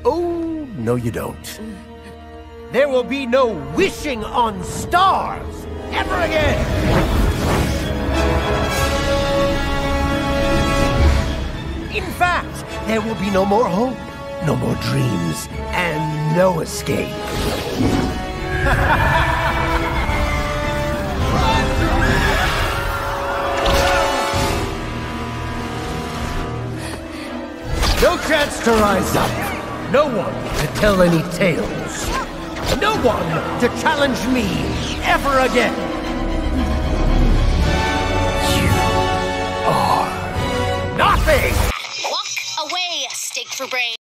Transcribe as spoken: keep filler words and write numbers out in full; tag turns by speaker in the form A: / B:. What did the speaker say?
A: Oh, no you don't. There will be no wishing on stars ever again! In fact, there will be no more hope, no more dreams, and no escape. No chance to rise up. No one to tell any tales. No one to challenge me ever again. You are nothing!
B: Walk away, steak for brain.